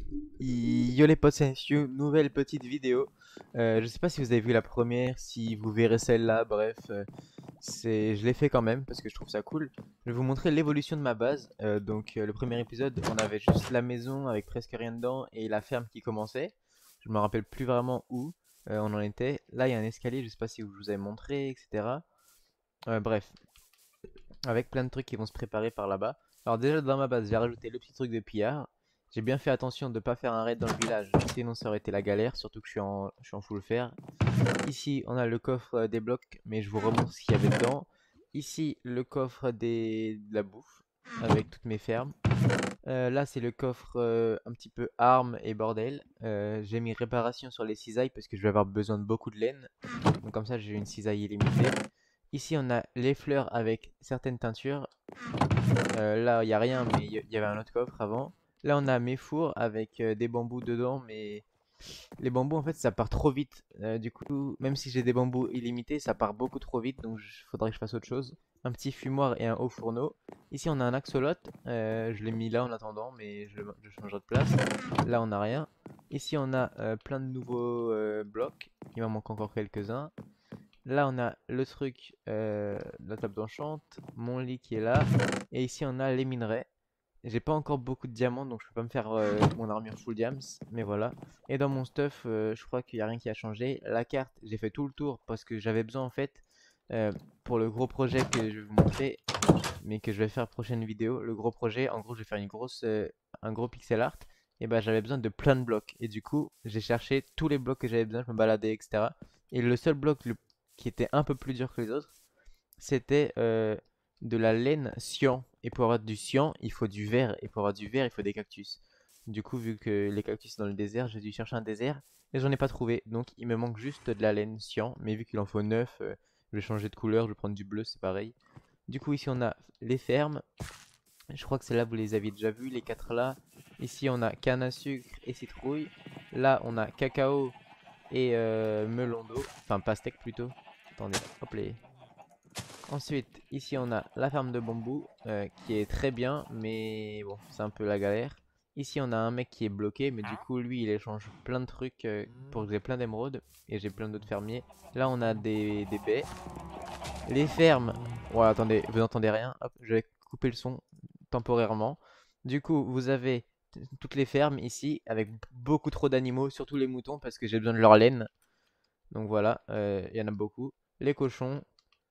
Yo les potes, c'est Fiu, nouvelle petite vidéo. Je sais pas si vous avez vu la première, si vous verrez celle-là, bref, je l'ai fait quand même parce que je trouve ça cool. Je vais vous montrer l'évolution de ma base. Le premier épisode, on avait juste la maison avec presque rien dedans et la ferme qui commençait. Je me rappelle plus vraiment où on en était. Là, il y a un escalier, je sais pas si je vous avez montré, etc. Bref, avec plein de trucs qui vont se préparer par là-bas. Alors déjà dans ma base, j'ai rajouté le petit truc de pillard. J'ai bien fait attention de ne pas faire un raid dans le village, sinon ça aurait été la galère, surtout que je suis en full fer. Ici, on a le coffre des blocs, mais je vous remontre ce qu'il y avait dedans. Ici, le coffre de la bouffe, avec toutes mes fermes. Là, c'est le coffre un petit peu armes et bordel. J'ai mis réparation sur les cisailles parce que je vais avoir besoin de beaucoup de laine. Donc comme ça, j'ai une cisaille illimitée. Ici, on a les fleurs avec certaines teintures. Là, il n'y a rien, mais il y avait un autre coffre avant. Là, on a mes fours avec des bambous dedans, mais les bambous, en fait, ça part trop vite. Du coup, même si j'ai des bambous illimités, ça part beaucoup trop vite, donc il faudrait que je fasse autre chose. Un petit fumoir et un haut fourneau. Ici, on a un axolot. Je l'ai mis là en attendant, mais je changerai de place. Là, on n'a rien. Ici, on a plein de nouveaux blocs. Il m'en manque encore quelques-uns. Là, on a le truc, la table d'enchante, mon lit qui est là. Et ici, on a les minerais. J'ai pas encore beaucoup de diamants, donc je peux pas me faire mon armure full diams. Mais voilà. Et dans mon stuff, je crois qu'il y a rien qui a changé. La carte, j'ai fait tout le tour parce que j'avais besoin en fait, euh, pour le gros projet que je vais vous montrer, mais que je vais faire prochaine vidéo. Le gros projet, en gros, je vais faire un gros pixel art. Et ben, j'avais besoin de plein de blocs. Et du coup, j'ai cherché tous les blocs que j'avais besoin. Je me baladais, etc. Et le seul bloc qui était un peu plus dur que les autres, c'était de la laine cyan. Et pour avoir du cyan, il faut du verre. Et pour avoir du verre, il faut des cactus. Du coup, vu que les cactus sont dans le désert, j'ai dû chercher un désert. Et j'en ai pas trouvé. Donc, il me manque juste de la laine cyan. Mais vu qu'il en faut 9, je vais changer de couleur. Je vais prendre du bleu, c'est pareil. Du coup, ici, on a les fermes. Je crois que celles-là, vous les aviez déjà vues, les quatre là. Ici, on a canne à sucre et citrouille. Là, on a cacao et melon d'eau. Enfin, pastèque plutôt. Attendez, hop les. Ensuite, ici on a la ferme de bambou qui est très bien, mais bon, c'est un peu la galère. Ici on a un mec qui est bloqué, mais du coup lui il échange plein de trucs pour que j'ai plein d'émeraudes et j'ai plein d'autres fermiers. Là on a des baies. Les fermes, ouais, attendez, vous entendez rien? Hop, je vais couper le son temporairement. Du coup, vous avez toutes les fermes ici avec beaucoup trop d'animaux, surtout les moutons parce que j'ai besoin de leur laine. Donc voilà, il y en a beaucoup. Les cochons,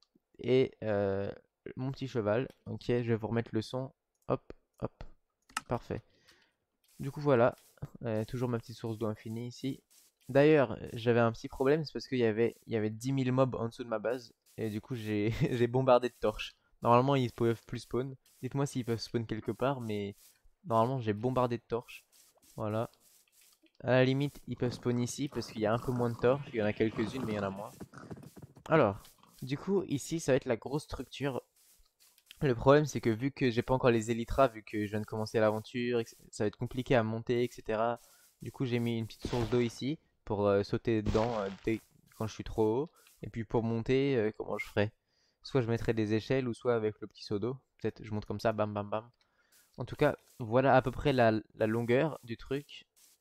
et mon petit cheval. Ok, je vais vous remettre le son. Hop, hop, parfait. Du coup, voilà. Toujours ma petite source d'eau infinie ici. D'ailleurs, j'avais un petit problème, c'est parce qu'il y avait 10 000 mobs en dessous de ma base. Et du coup, j'ai j'ai bombardé de torches. Normalement, ils peuvent plus spawn. Dites-moi s'ils peuvent spawn quelque part, mais normalement, j'ai bombardé de torches. Voilà. À la limite, ils peuvent spawn ici parce qu'il y a un peu moins de torches. Il y en a quelques-unes, mais il y en a moins. Alors, du coup, ici, ça va être la grosse structure. Le problème, c'est que vu que j'ai pas encore les élytras, vu que je viens de commencer l'aventure, ça va être compliqué à monter, etc. Du coup, j'ai mis une petite source d'eau ici pour sauter dedans quand je suis trop haut. Et puis pour monter, comment je ferai? Soit je mettrai des échelles ou soit avec le petit seau d'eau. Peut-être je monte comme ça, bam bam bam. En tout cas, voilà à peu près la longueur du truc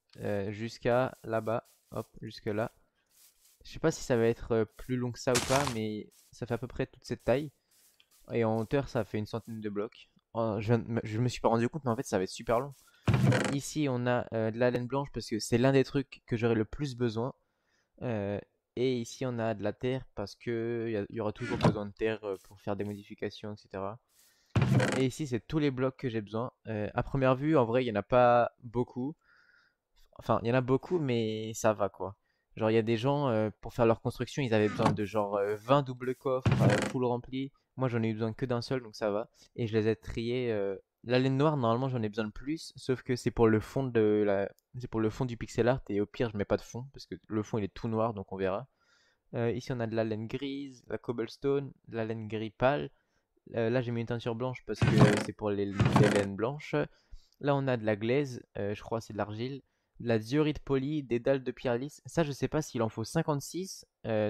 jusqu'à là-bas. Hop, jusque là. Je sais pas si ça va être plus long que ça ou pas, mais ça fait à peu près toute cette taille. Et en hauteur, ça fait une centaine de blocs. Oh, je me suis pas rendu compte, mais en fait, ça va être super long. Ici, on a de la laine blanche parce que c'est l'un des trucs que j'aurai le plus besoin. Euh, et ici, on a de la terre parce que il y aura toujours besoin de terre pour faire des modifications, etc. Et ici, c'est tous les blocs que j'ai besoin. À première vue, en vrai, il y en a pas beaucoup. Enfin, il y en a beaucoup, mais ça va quoi. Genre, il y a des gens, pour faire leur construction, ils avaient besoin de genre 20 doubles coffres full remplis. Moi, j'en ai eu besoin que d'un seul, donc ça va. Et je les ai triés. La laine noire, normalement, j'en ai besoin de plus. Sauf que c'est pour le fond c'est pour le fond du pixel art. Et au pire, je mets pas de fond parce que le fond il est tout noir, donc on verra. Ici, on a de la laine grise, la cobblestone, de la laine gris pâle. Là, j'ai mis une teinture blanche parce que c'est pour les laines blanches. Là, on a de la glaise, je crois que c'est de l'argile, de la diorite polie, des dalles de pierre lisse. Ça, je sais pas s'il en faut 56,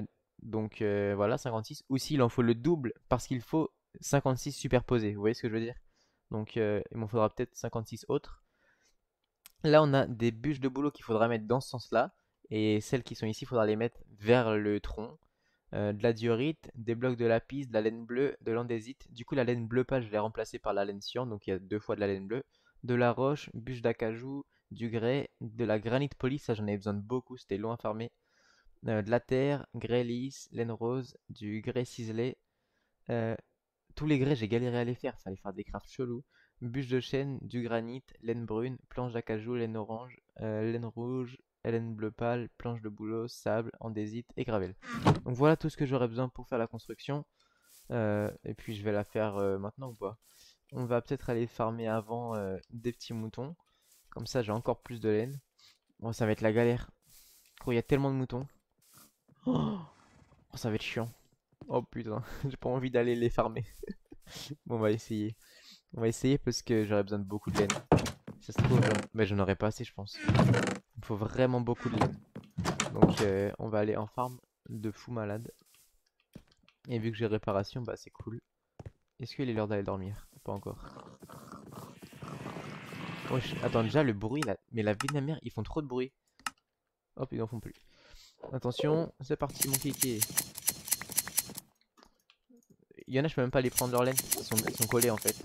voilà, 56, ou s'il en faut le double parce qu'il faut 56 superposés. Vous voyez ce que je veux dire? Donc, il m'en faudra peut-être 56 autres. Là, on a des bûches de bouleau qu'il faudra mettre dans ce sens-là. Et celles qui sont ici, il faudra les mettre vers le tronc. De la diorite, des blocs de lapis, de la laine bleue, de l'andésite. Du coup, la laine bleue pâle, je l'ai remplacée par la laine cyan, donc il y a 2 fois de la laine bleue. De la roche, bûche d'acajou, du grès, de la granite polie, ça j'en avais besoin de beaucoup, c'était long à farmer. De la terre, grès lisse, laine rose, du grès ciselé. Euh, Tous les grès, j'ai galéré à les faire, fallait faire des crafts chelous. Bûche de chêne, du granit, laine brune, planche d'acajou, laine orange, laine rouge, laine bleu pâle, planche de bouleau, sable, andésite et gravel. Donc voilà tout ce que j'aurais besoin pour faire la construction. Et puis je vais la faire maintenant ou pas. On va peut-être aller farmer avant des petits moutons. Comme ça j'ai encore plus de laine. Bon ça va être la galère. Gros, il y a tellement de moutons. Oh, ça va être chiant. Oh putain, j'ai pas envie d'aller les farmer. Bon on va essayer. On va essayer parce que j'aurais besoin de beaucoup de laine. Ça se trouve, mais j'en aurais pas assez je pense. Il me faut vraiment beaucoup de laine. Donc on va aller en farm de fou malade. Et vu que j'ai réparation, bah c'est cool. Est-ce qu'il est l'heure d'aller dormir? Pas encore. Oh, attends, déjà le bruit là. Mais la vie de ma mère, ils font trop de bruit. Hop, ils en font plus. Attention, c'est parti mon kiki. Il y en a, je peux même pas les prendre leur laine. Ils sont collés en fait.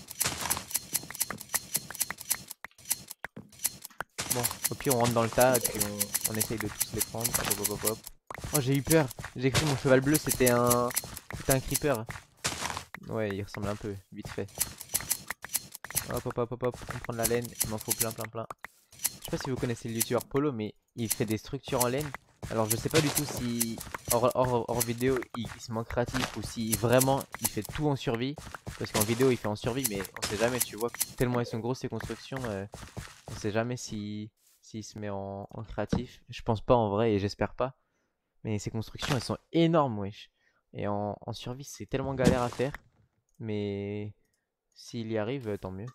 Bon, au pire, on rentre dans le tas et puis on essaye de tous les prendre. Hop, hop, hop, hop. Oh, j'ai eu peur. J'ai cru mon cheval bleu, c'était un creeper. Ouais, il ressemble un peu, vite fait. Hop, hop, hop, hop, hop. On prend de la laine. Il m'en faut plein, plein, plein. Je sais pas si vous connaissez le youtubeur Polo, mais il fait des structures en laine. Alors je sais pas du tout si hors vidéo il se manque créatif ou si vraiment il fait tout en survie. Parce qu'en vidéo il fait en survie, mais on sait jamais, tu vois, tellement elles sont grosses ces constructions, on sait jamais si s'il se met en créatif. Je pense pas en vrai et j'espère pas. Mais ces constructions elles sont énormes, wesh. Et en survie c'est tellement galère à faire. Mais s'il y arrive, tant mieux.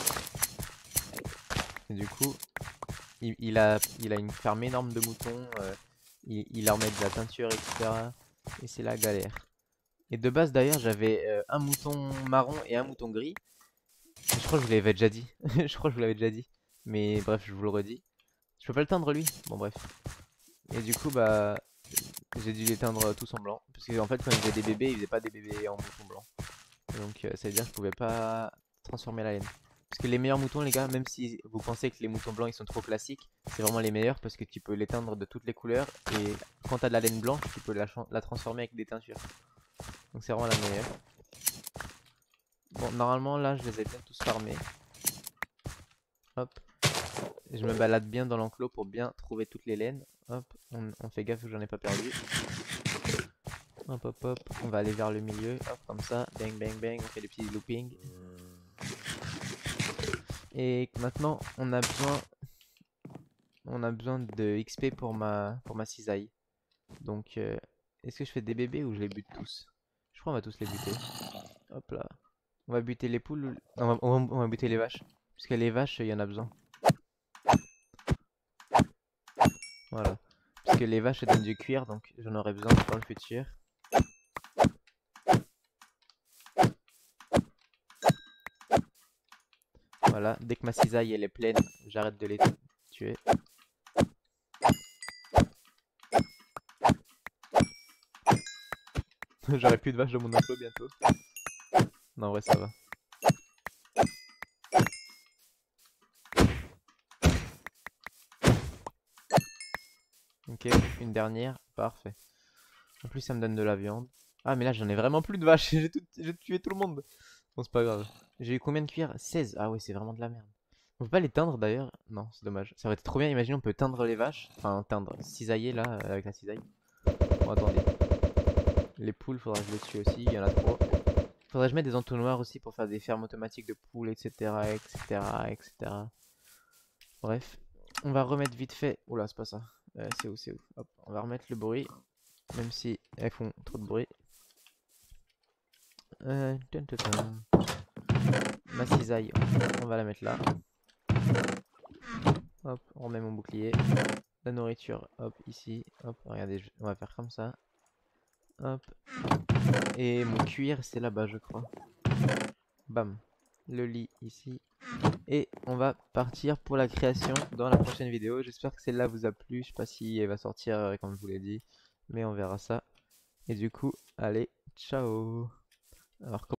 Et du coup, il a une ferme énorme de moutons, il leur met de la teinture, etc. Et c'est la galère. Et de base d'ailleurs, j'avais un mouton marron et un mouton gris. Je crois que je vous l'avais déjà dit. Je crois que je vous l'avais déjà dit. Mais bref, je vous le redis. Je peux pas le teindre lui. Bon bref. Et du coup, bah, j'ai dû les teindre tous en blanc. Parce qu'en fait, quand ils faisaient des bébés, ils faisaient pas des bébés en mouton blanc. Donc ça veut dire que je pouvais pas transformer la laine. Parce que les meilleurs moutons les gars, même si vous pensez que les moutons blancs ils sont trop classiques, c'est vraiment les meilleurs parce que tu peux les teindre de toutes les couleurs et quand t'as de la laine blanche, tu peux la transformer avec des teintures. Donc c'est vraiment la meilleure. Bon, normalement là je les ai bien tous farmés. Hop. Et je me balade bien dans l'enclos pour bien trouver toutes les laines. Hop, on fait gaffe que j'en ai pas perdu. Hop hop hop, on va aller vers le milieu, hop comme ça, bang bang bang, on fait des petits loopings. Et maintenant on a besoin de XP pour ma cisaille. Donc est-ce que je fais des bébés ou je les bute tous? Je crois qu'on va tous les buter. Hop là. On va buter les poules non, on va buter les vaches. Parce que les vaches, il y en a besoin. Voilà. Parce que les vaches elles donnent du cuir, donc j'en aurai besoin dans le futur. Voilà, dès que ma cisaille elle est pleine, j'arrête de les tuer. J'aurai plus de vaches dans mon enclos bientôt. Non, en vrai, ça va. Ok, une dernière, parfait. En plus, ça me donne de la viande. Ah, mais là, j'en ai vraiment plus de vaches. J'ai tué tout le monde. Bon, c'est pas grave. J'ai eu combien de cuir? 16. Ah, ouais, c'est vraiment de la merde. On peut pas les teindre d'ailleurs? Non, c'est dommage. Ça aurait été trop bien. Imaginez, on peut teindre les vaches. Enfin, teindre, cisailler là, avec la cisaille. Bon, attendez. Les poules, faudra que je les tue aussi. Il y en a trop. Faudrait que je mette des entonnoirs aussi pour faire des fermes automatiques de poules, etc. etc. etc. Bref. On va remettre vite fait. Oula, c'est pas ça. C'est où, c'est où? Hop, on va remettre le bruit. Même si elles font trop de bruit. Dun, dun, dun. Ma cisaille, on va la mettre là. Hop, on remet mon bouclier. La nourriture, hop, ici. Hop, regardez, on va faire comme ça. Hop. Et mon cuir, c'est là-bas, je crois. Bam. Le lit ici. Et on va partir pour la création dans la prochaine vidéo. J'espère que celle-là vous a plu. Je sais pas si elle va sortir comme je vous l'ai dit, mais on verra ça. Et du coup, allez, ciao. Alors,